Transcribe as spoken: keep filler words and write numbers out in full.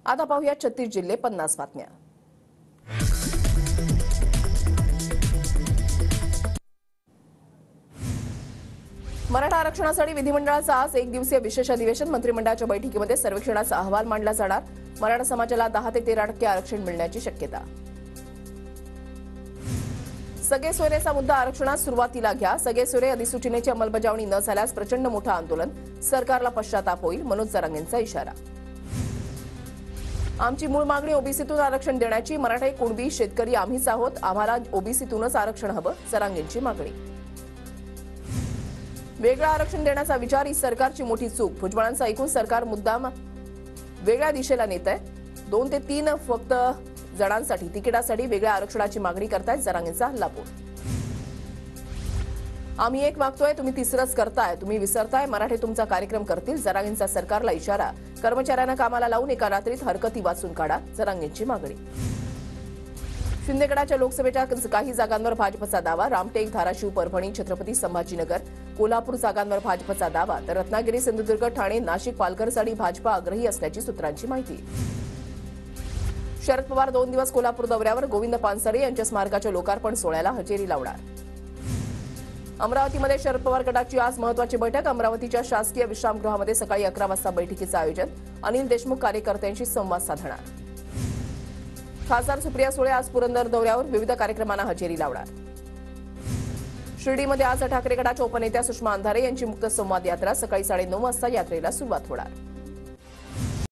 आता पाहूया छत्तीस जिल्हे पन्नास बातम्या। मराठा आरक्षणासाठी विधिमंडळाचं आज एक दिवसीय विशेष अधिवेशन। मंत्रिमंडळाच्या बैठकीमध्ये सर्वेक्षणाचा अहवाल मांडला जाणार। मराठा समाजाला दहा ते तेरा टक्के आरक्षण मिळण्याची शक्यता। सगळे सोयरेचा मुद्दा आरक्षणात सुरुवातीला घ्या। सगळे सोयरे अधिसूचनेची अंमलबजावणी न झाल्यास प्रचंड मोठं आंदोलन, सरकारला पश्चाताप होईल, मनोज जरांगेंचा इशारा। आमची मूळ मागणी ओबीसीतून आरक्षण देण्याची। मराठा कुणबी शेतकरी आम्हीच आहोत, आम्हाला ओबीसीतूनच आरक्षण हवं, जरांगेंची मागणी। वेगळं आरक्षण देण्याचा विचार ही सरकारची मोठी चूक। भुजबळांचं ऐकून सरकार मुद्दाम वेगळ्या दिशेला नेत आहे। दोन ते तीन फक्त जणांसाठी तिकिटासाठी वेगळ्या आरक्षणाची मागणी करतायत, जरांगेंचा हल्लाबोल। आम्ही एक मागतोय, तुम्ही तिसरंच करताय, तुम्ही विसरताय, मराठे तुमचा कार्यक्रम करतील, जरांगेंचा सरकारला इशारा। कर्मचाऱ्यांना कामाला लावून एका रात्रीत हरकती वाचून काढा, जरांगेंची मागणी। शिंदेगडाच्या लोकसभेच्या काही जागांवर भाजपचा दावा। रामटेक, धाराशिव, परभणी, छत्रपती संभाजीनगर, कोल्हापूर जागांवर भाजपचा दावा, तर रत्नागिरी, सिंधुदुर्ग, ठाणे, नाशिक, पालघरसाठी भाजप आग्रही असल्याची सूत्रांची माहिती। शरद पवार दोन दिवस कोल्हापूर दौऱ्यावर। गोविंद पानसरे यांच्या स्मारकाच्या लोकार्पण सोहळ्याला हजेरी लावणार। अमरावतीमध्ये शरद पवार गटाची आज महत्त्वाची बैठक। अमरावतीच्या शासकीय विश्रामगृहामध्ये सकाळी अकरा वाजता बैठकीचं आयोजन। अनिल देशमुख कार्यकर्त्यांशी संवाद साधणार। खासदार सुप्रिया सुळे आज पुरंदर दौऱ्यावर, विविध कार्यक्रमांना हजेरी लावणार। शिर्डीमध्ये आज ठाकरे गटाच्या उपनेत्या सुषमा अंधारे यांची मुक्त संवाद यात्रा। सकाळी साडेनऊ वाजता यात्रेला सुरुवात होणार।